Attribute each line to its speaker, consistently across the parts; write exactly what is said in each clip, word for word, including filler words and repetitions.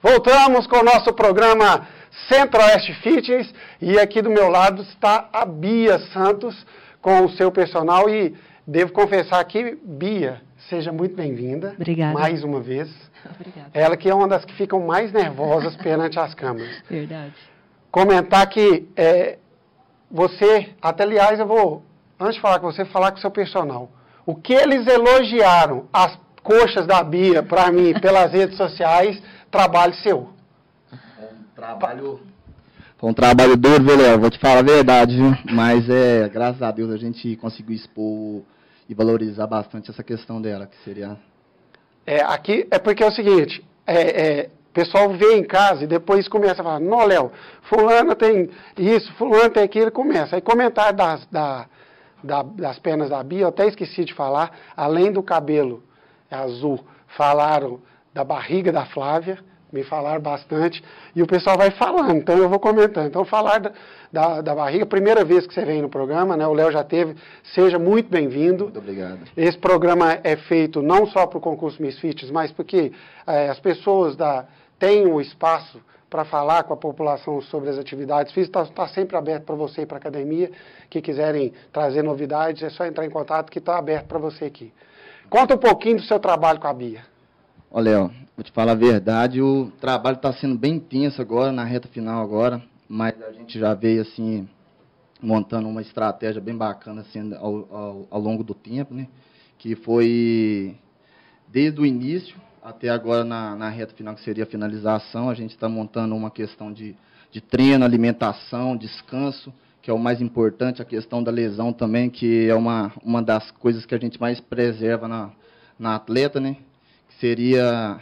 Speaker 1: Voltamos com o nosso programa Centro-Oeste Fitness e aqui do meu lado está a Bia Santos com o seu personal e devo confessar aqui, Bia, seja muito bem-vinda.
Speaker 2: Obrigada.
Speaker 1: Mais uma vez.
Speaker 2: Obrigada.
Speaker 1: Ela que é uma das que ficam mais nervosas perante as câmeras.
Speaker 2: Verdade.
Speaker 1: Comentar que é, você, até aliás eu vou, antes de falar com você, falar com o seu personal. O que eles elogiaram as coxas da Bia para mim pelas redes sociais, trabalho seu.
Speaker 3: Um trabalho... Foi um trabalho duro, viu, Léo? Vou te falar a verdade, viu? Mas, é, graças a Deus, a gente conseguiu expor e valorizar bastante essa questão dela, que seria...
Speaker 1: É, aqui é porque é o seguinte, é, é, o pessoal vê em casa e depois começa a falar, não, Léo, fulano tem isso, fulano tem aquilo, começa. Aí comentário das, da, da, das pernas da Bia, eu até esqueci de falar, além do cabelo azul, falaram da barriga da Flávia, me falaram bastante, e o pessoal vai falando, então eu vou comentando. Então, falar da, da, da barriga, primeira vez que você vem no programa, né? O Léo já teve, seja muito bem-vindo.
Speaker 3: Muito obrigado.
Speaker 1: Esse programa é feito não só para o concurso Miss Fitness, mas porque é, as pessoas da, têm o espaço para falar com a população sobre as atividades físicas, está tá sempre aberto para você e para a academia, que quiserem trazer novidades, é só entrar em contato que está aberto para você aqui. Conta um pouquinho do seu trabalho com a Bia.
Speaker 3: Ó, Léo, vou te falar a verdade, o trabalho está sendo bem intenso agora, na reta final agora, mas a gente já veio, assim, montando uma estratégia bem bacana, assim, ao, ao, ao longo do tempo, né? Que foi, desde o início até agora na, na reta final, que seria a finalização, a gente está montando uma questão de, de treino, alimentação, descanso, que é o mais importante, a questão da lesão também, que é uma, uma das coisas que a gente mais preserva na, na atleta, né? Que seria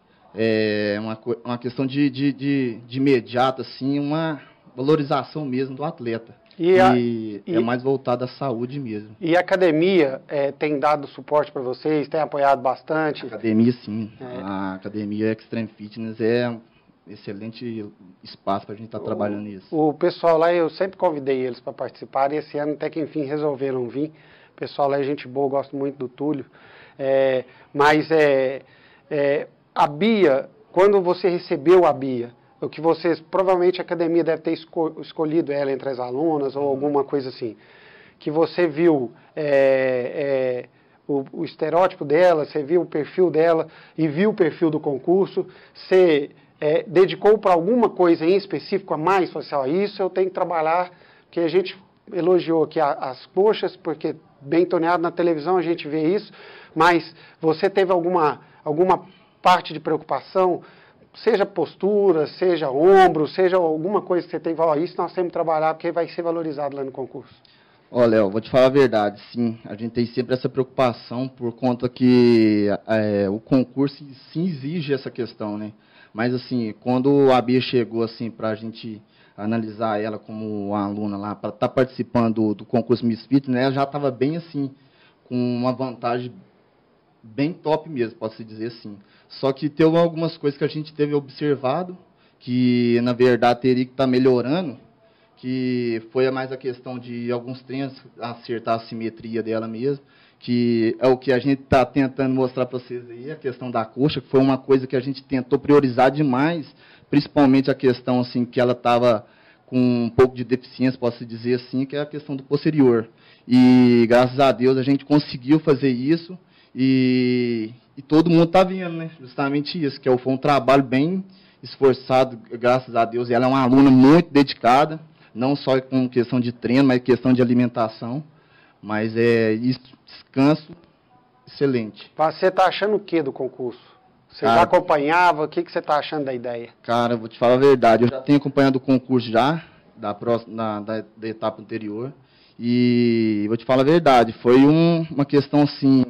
Speaker 3: é, uma, uma questão de, de, de, de imediato, assim, uma valorização mesmo do atleta. E, a, e é mais voltado à saúde mesmo.
Speaker 1: E a academia é, tem dado suporte para vocês, tem apoiado bastante?
Speaker 3: A academia, sim.
Speaker 1: É.
Speaker 3: A academia Extreme Fitness é um excelente espaço para a gente estar tá trabalhando isso.
Speaker 1: O pessoal lá, eu sempre convidei eles para participar, e esse ano até que enfim resolveram vir. O pessoal lá é gente boa, gosto muito do Túlio. É, mas é, é, a Bia, quando você recebeu a Bia, o que vocês, provavelmente a academia deve ter esco, escolhido ela entre as alunas ou alguma coisa assim, que você viu é, é, o, o estereótipo dela, você viu o perfil dela e viu o perfil do concurso, você é, dedicou para alguma coisa em específico a mais? Falou assim, ó, isso eu tenho que trabalhar, porque a gente elogiou aqui a, as coxas, porque bem toneado na televisão a gente vê isso, mas você teve alguma, alguma parte de preocupação, seja postura, seja ombro, seja alguma coisa que você tem que falar, isso nós temos que trabalhar porque vai ser valorizado lá no concurso?
Speaker 3: Ó, Léo, vou te falar a verdade, sim, a gente tem sempre essa preocupação por conta que é, o concurso sim exige essa questão, né? Mas assim, quando a Bia chegou assim para a gente analisar ela como uma aluna lá, para estar tá participando do, do concurso Miss Fitness, né, ela já estava bem assim, com uma vantagem bem top mesmo, posso dizer assim. Só que teve algumas coisas que a gente teve observado, que na verdade teria que estar tá melhorando, que foi mais a questão de alguns treinos acertar a simetria dela mesmo, que é o que a gente está tentando mostrar para vocês aí, a questão da coxa, que foi uma coisa que a gente tentou priorizar demais, principalmente a questão assim, que ela estava com um pouco de deficiência, posso dizer assim, que é a questão do posterior. E graças a Deus a gente conseguiu fazer isso, e, e todo mundo está vendo, né? Justamente isso, que foi um trabalho bem esforçado, graças a Deus. E ela é uma aluna muito dedicada, não só com questão de treino, mas questão de alimentação. Mas é isso, descanso excelente.
Speaker 1: Você está achando o que do concurso? Você
Speaker 3: Cara,
Speaker 1: já acompanhava? O que, que você está achando da ideia?
Speaker 3: Cara, vou te falar a verdade, eu já tenho acompanhado o concurso já, da, próxima, da, da etapa anterior. E vou te falar a verdade, foi um, uma questão assim...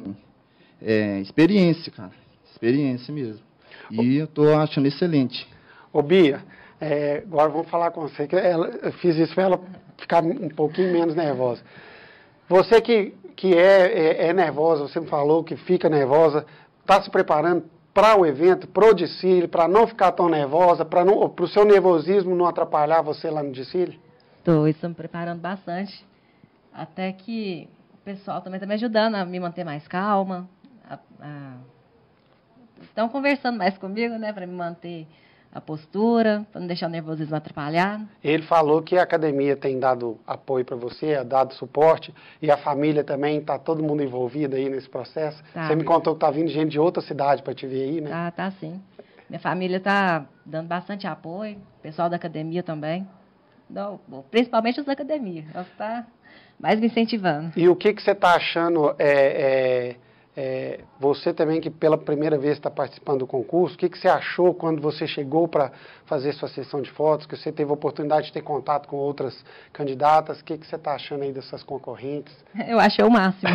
Speaker 3: É, experiência, cara. Experiência mesmo. E eu estou achando excelente.
Speaker 1: Ô, Bia, é, agora vamos falar com você, que ela, eu fiz isso para ela ficar um pouquinho menos nervosa. Você que, que é, é, é nervosa, você me falou que fica nervosa, está se preparando para o evento, para o desfile, para não ficar tão nervosa, para o seu nervosismo não atrapalhar você lá no desfile?
Speaker 2: Estou, estou me preparando bastante. Até que o pessoal também está me ajudando a me manter mais calma. A, a... Estão conversando mais comigo, né, para me manter a postura, para não deixar o nervosismo atrapalhar.
Speaker 1: Ele falou que a academia tem dado apoio para você, dado suporte, e a família também, está todo mundo envolvido aí nesse processo.
Speaker 2: Tá.
Speaker 1: Você me contou que está vindo gente de outra cidade para te ver aí, né?
Speaker 2: Tá, tá sim. Minha família está dando bastante apoio, o pessoal da academia também. Não, principalmente os da academia, elas estão mais me incentivando.
Speaker 1: E o que, que você está achando, é, é, é, você também que pela primeira vez está participando do concurso, o que, que você achou quando você chegou para fazer sua sessão de fotos, que você teve a oportunidade de ter contato com outras candidatas, o que, que você está achando aí dessas concorrentes?
Speaker 2: Eu achei o máximo.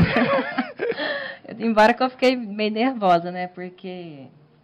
Speaker 2: Embora que eu fiquei meio nervosa, né, porque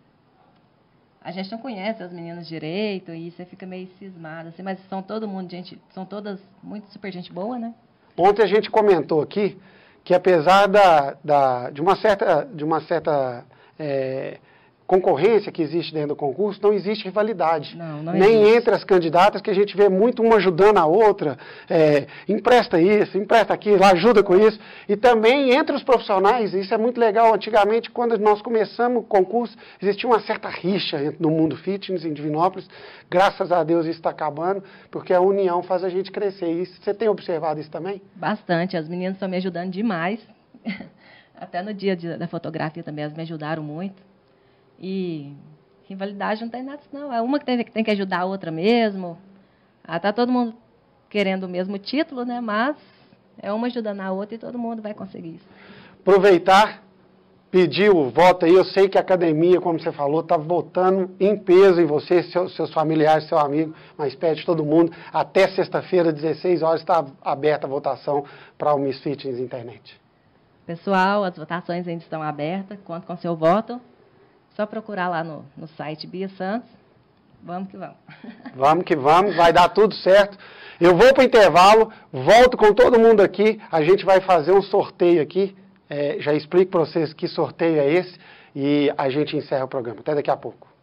Speaker 2: a gente não conhece as meninas direito e você fica meio cismada, assim, mas são todo mundo gente, são todas muito super gente boa, né?
Speaker 1: Ontem a gente comentou aqui que apesar da, da, de uma certa, de uma certa é, concorrência que existe dentro do concurso, não existe rivalidade.
Speaker 2: Não, não
Speaker 1: Nem
Speaker 2: existe.
Speaker 1: entre as candidatas, que a gente vê muito uma ajudando a outra, é, empresta isso, empresta aquilo, ajuda com isso. E também entre os profissionais, isso é muito legal. Antigamente, quando nós começamos o concurso, existia uma certa rixa no mundo fitness em Divinópolis. Graças a Deus isso está acabando, porque a união faz a gente crescer. E você tem observado isso também?
Speaker 2: Bastante, as meninas estão me ajudando demais. Até no dia de, da fotografia também, elas me ajudaram muito. E rivalidade não tem nada, não. É uma que tem, que tem que ajudar a outra mesmo. Ah, tá todo mundo querendo o mesmo título, né? Mas é uma ajudando a outra e todo mundo vai conseguir isso.
Speaker 1: Aproveitar, pedir o voto aí. Eu sei que a academia, como você falou, está votando em peso em você, seus, seus familiares, seu amigo, mas pede todo mundo. Até sexta-feira, dezesseis horas, está aberta a votação para o Miss Fitness Internet.
Speaker 2: Pessoal, as votações ainda estão abertas. Conto com seu voto. Só procurar lá no, no site Bia Santos. Vamos que vamos.
Speaker 1: Vamos que vamos, vai dar tudo certo. Eu vou para o intervalo, volto com todo mundo aqui. A gente vai fazer um sorteio aqui. É, já explico para vocês que sorteio é esse. E a gente encerra o programa. Até daqui a pouco.